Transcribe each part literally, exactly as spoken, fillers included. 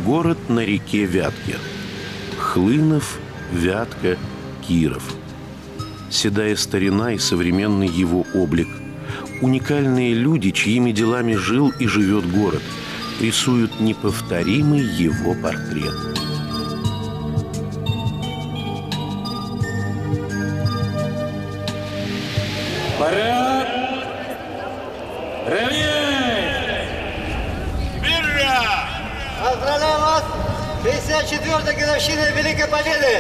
Город на реке Вятке. Хлынов, Вятка, Киров. Седая старина и современный его облик. Уникальные люди, чьими делами жил и живет город, рисуют неповторимый его портрет. Порядок! Равнять! Мира! Поздравляю вас с пятьдесят четвёртой годовщиной Великой Победы!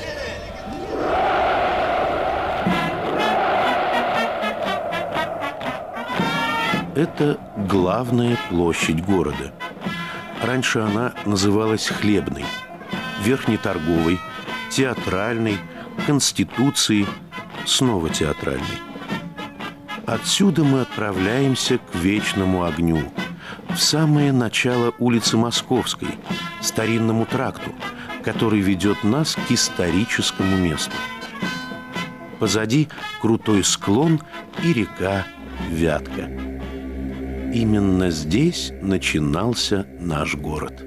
Это главная площадь города. Раньше она называлась Хлебной, Верхнеторговой, Театральной, Конституцией, снова Театральной. Отсюда мы отправляемся к Вечному огню, в самое начало улицы Московской, старинному тракту, который ведет нас к историческому месту. Позади крутой склон и река Вятка. Именно здесь начинался наш город.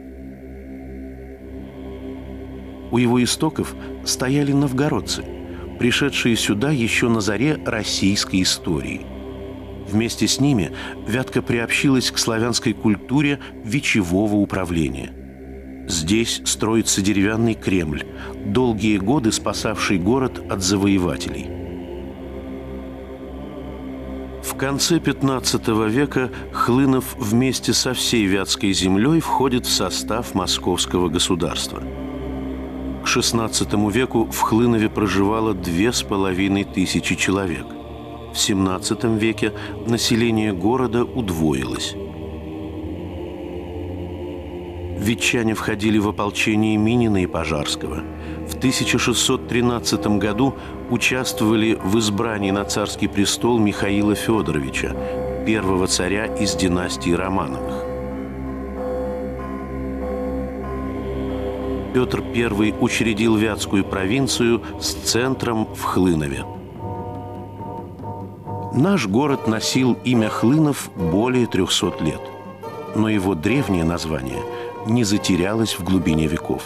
У его истоков стояли новгородцы, пришедшие сюда еще на заре российской истории. Вместе с ними Вятка приобщилась к славянской культуре вечевого управления. Здесь строится деревянный Кремль, долгие годы спасавший город от завоевателей. В конце пятнадцатого века Хлынов вместе со всей Вятской землей входит в состав Московского государства. К шестнадцатому веку в Хлынове проживало две с половиной тысячи человек. В семнадцатом веке население города удвоилось. Ветчане входили в ополчение Минина и Пожарского. В тысяча шестьсот тринадцатом году участвовали в избрании на царский престол Михаила Федоровича, первого царя из династии Романовых. Петр Первый учредил Вятскую провинцию с центром в Хлынове. Наш город носил имя Хлынов более трехсот лет, но его древнее название не затерялось в глубине веков.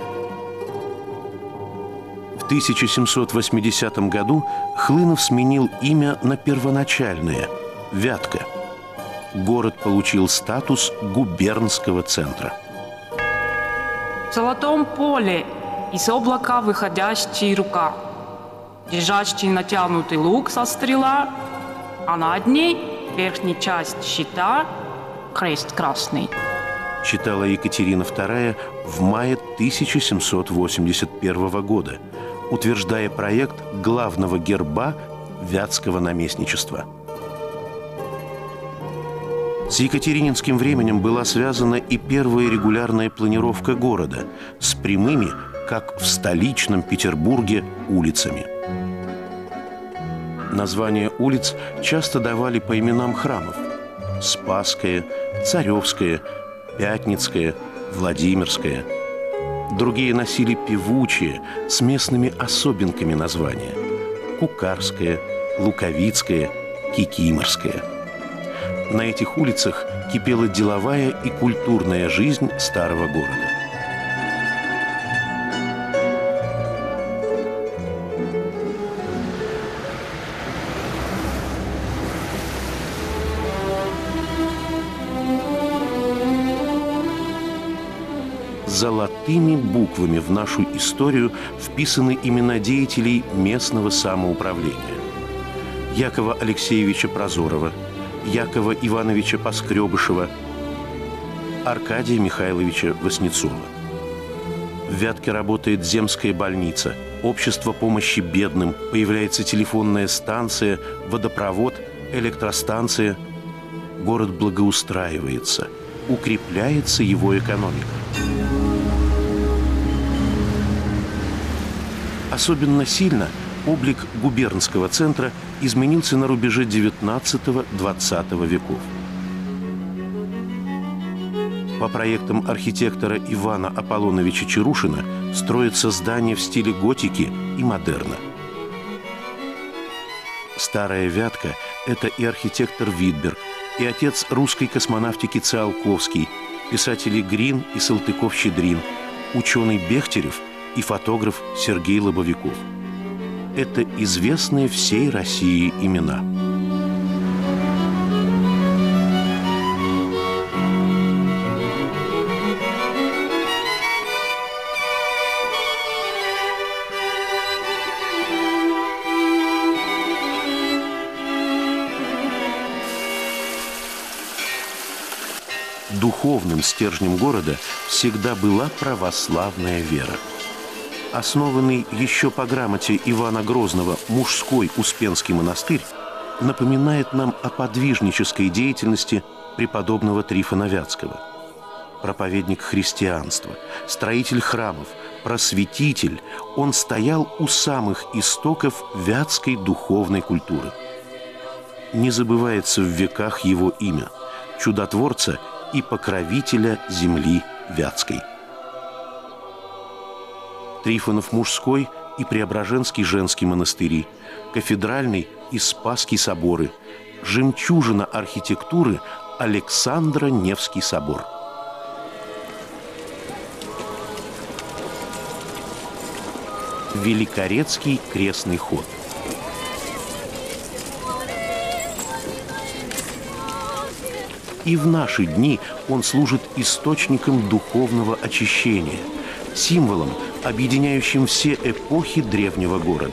В тысяча семьсот восьмидесятом году Хлынов сменил имя на первоначальное – Вятка. Город получил статус губернского центра. В золотом поле из облака выходящий рука, держащий натянутый лук со стрела, а над ней верхняя часть щита – крест красный. Читала Екатерина Вторая в мае тысяча семьсот восемьдесят первого года, утверждая проект главного герба Вятского наместничества. С екатерининским временем была связана и первая регулярная планировка города с прямыми, как в столичном Петербурге, улицами. Названия улиц часто давали по именам храмов: Спасская, Царевская, Пятницкая, Владимирская. Другие носили певучие, с местными особенками названия: Кукарская, Луковицкая, Кикиморская. На этих улицах кипела деловая и культурная жизнь старого города. Золотыми буквами в нашу историю вписаны имена деятелей местного самоуправления: Якова Алексеевича Прозорова, Якова Ивановича Поскребышева, Аркадия Михайловича Васнецова. В Вятке работает земская больница, общество помощи бедным, появляется телефонная станция, водопровод, электростанция. Город благоустраивается, укрепляется его экономика. Особенно сильно облик губернского центра изменился на рубеже девятнадцатого-двадцатого веков. По проектам архитектора Ивана Аполлоновича Чарушина строятся здания в стиле готики и модерна. Старая Вятка – это и архитектор Витберг, и отец русской космонавтики Циолковский, писатели Грин и Салтыков-Щедрин, ученый Бехтерев и фотограф Сергей Лобовиков. Это известные всей России имена. Духовным стержнем города всегда была православная вера. Основанный еще по грамоте Ивана Грозного мужской Успенский монастырь напоминает нам о подвижнической деятельности преподобного Трифона Вятского. Проповедник христианства, строитель храмов, просветитель, он стоял у самых истоков вятской духовной культуры. Не забывается в веках его имя – чудотворца и покровителя земли вятской. Трифонов мужской и Преображенский женский монастыри, Кафедральный и Спасский соборы, жемчужина архитектуры Александра Невский собор. Великорецкий крестный ход. И в наши дни он служит источником духовного очищения, символом, объединяющим все эпохи древнего города.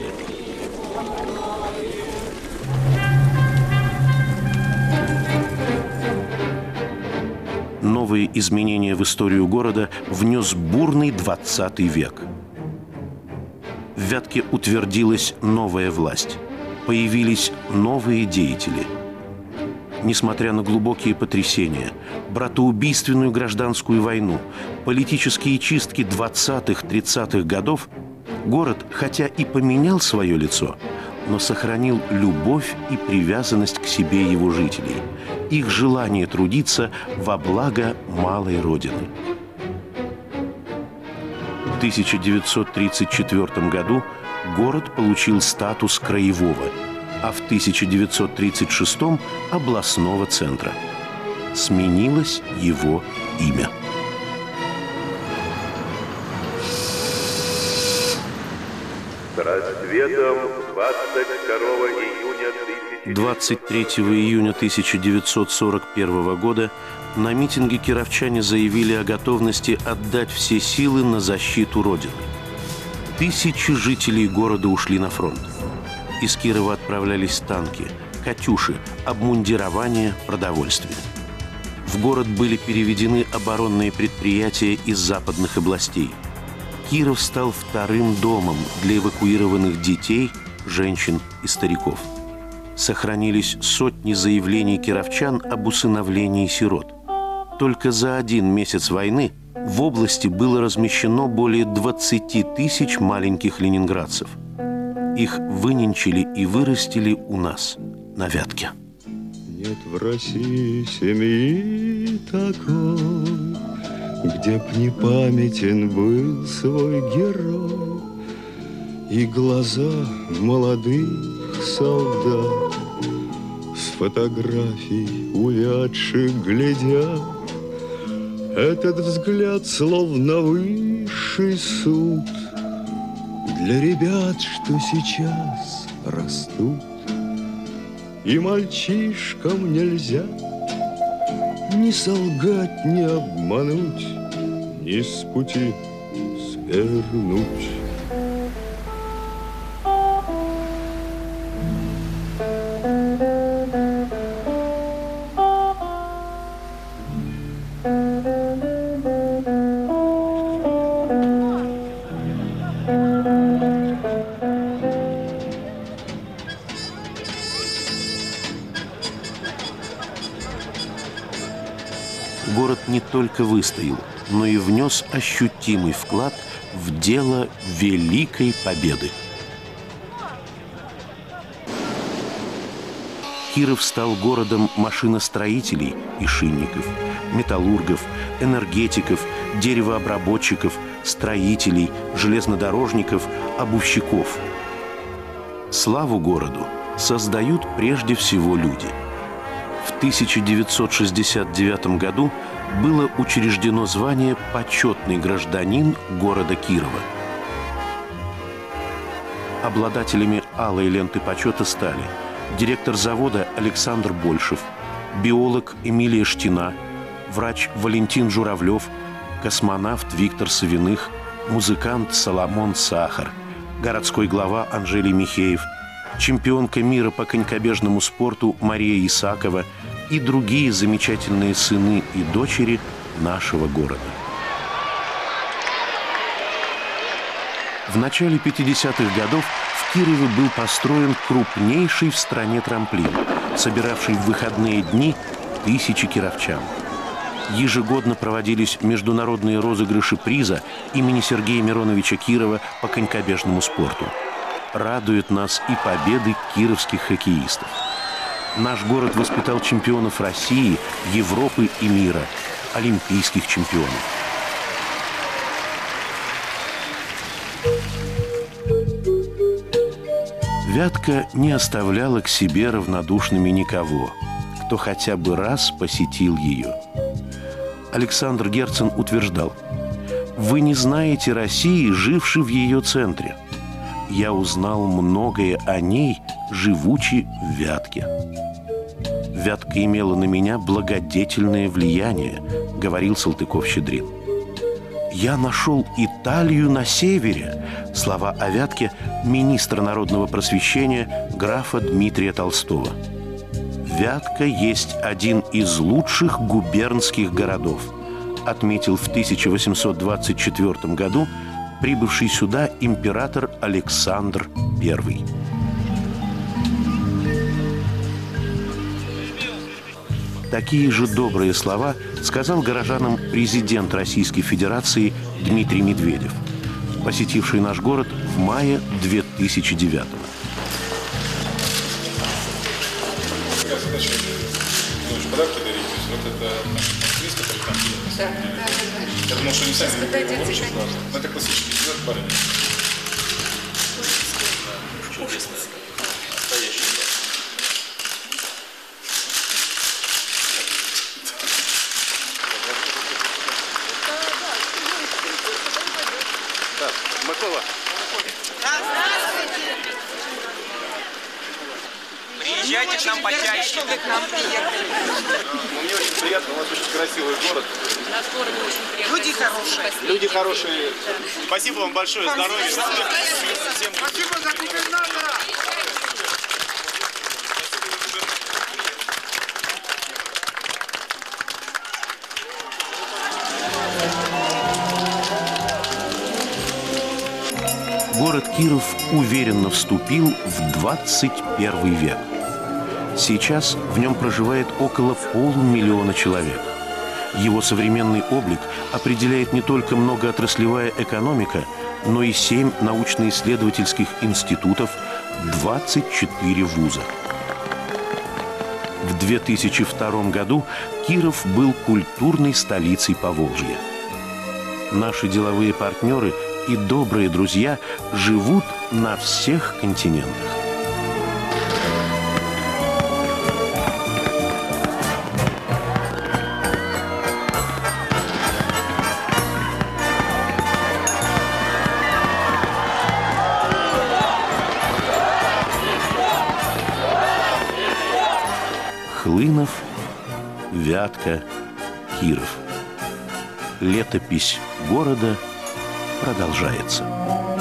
Новые изменения в историю города внес бурный двадцатый век. В Вятке утвердилась новая власть, появились новые деятели. Несмотря на глубокие потрясения, братоубийственную гражданскую войну, политические чистки двадцатых-тридцатых годов, город, хотя и поменял свое лицо, но сохранил любовь и привязанность к себе его жителей, их желание трудиться во благо малой Родины. В тысяча девятьсот тридцать четвёртом году город получил статус краевого, а в тысяча девятьсот тридцать шестом – областного центра. Сменилось его имя. С рассветом двадцать второго июня двадцать третьего июня тысяча девятьсот сорок первого года на митинге кировчане заявили о готовности отдать все силы на защиту Родины. Тысячи жителей города ушли на фронт. Из Кирова отправлялись танки, «Катюши», обмундирование, продовольствие. В город были переведены оборонные предприятия из западных областей. Киров стал вторым домом для эвакуированных детей, женщин и стариков. Сохранились сотни заявлений кировчан об усыновлении сирот. Только за один месяц войны в области было размещено более двадцати тысяч маленьких ленинградцев. Их выненчили и вырастили у нас, на Вятке. Нет в России семьи такой, где б не памятен был свой герой, и глаза молодых солдат с фотографий увядших глядят. Этот взгляд словно высший суд для ребят, что сейчас растут. И мальчишкам нельзя ни солгать, ни обмануть, ни с пути свернуть. Город не только выстоял, но и внес ощутимый вклад в дело Великой Победы. Киров стал городом машиностроителей и шинников, металлургов, энергетиков, деревообработчиков, строителей, железнодорожников, обувщиков. Славу городу создают прежде всего люди. В тысяча девятьсот шестьдесят девятом году было учреждено звание «Почетный гражданин города Кирова». Обладателями алой ленты почета стали директор завода Александр Большев, биолог Эмилия Штина, врач Валентин Журавлев, космонавт Виктор Савиных, музыкант Соломон Сахар, городской глава Анжелий Михеев, чемпионка мира по конькобежному спорту Мария Исакова и другие замечательные сыны и дочери нашего города. В начале пятидесятых годов в Кирове был построен крупнейший в стране трамплин, собиравший в выходные дни тысячи кировчан. Ежегодно проводились международные розыгрыши приза имени Сергея Мироновича Кирова по конькобежному спорту. Радуют нас и победы кировских хоккеистов. Наш город воспитал чемпионов России, Европы и мира, олимпийских чемпионов. Вятка не оставляла к себе равнодушными никого, кто хотя бы раз посетил ее. Александр Герцен утверждал: «Вы не знаете России, жившей в ее центре. Я узнал многое о ней, живучи в Вятке». «Вятка имела на меня благодетельное влияние», — говорил Салтыков-Щедрин. «Я нашел Италию на севере», — слова о Вятке министра народного просвещения графа Дмитрия Толстого. «Вятка есть один из лучших губернских городов», отметил в тысяча восемьсот двадцать четвёртом году прибывший сюда император Александр Первый. Такие же добрые слова сказал горожанам президент Российской Федерации Дмитрий Медведев, посетивший наш город в мае две тысячи девятого. Подарки дарить, то есть вот это есть, который там есть? Да, да, да. Я думал, что они сами не очень важно. Но это классический десерт баранин. Чудесный. Настоящий. Так, Микола. Приезжайте к нам почаще. Вы к нам приехали. Мне очень приятно, у вас очень красивый город. Наш город очень приятный. Люди хорошие. Люди хорошие. Спасибо вам большое, здоровья. Спасибо за губернатора. Город Киров уверенно вступил в двадцать первый век. Сейчас в нем проживает около полумиллиона человек. Его современный облик определяет не только многоотраслевая экономика, но и семь научно-исследовательских институтов, двадцать четыре вуза. В две тысячи втором году Киров был культурной столицей Поволжья. Наши деловые партнеры и добрые друзья живут на всех континентах. Хлынов, Вятка, Киров. Летопись города продолжается.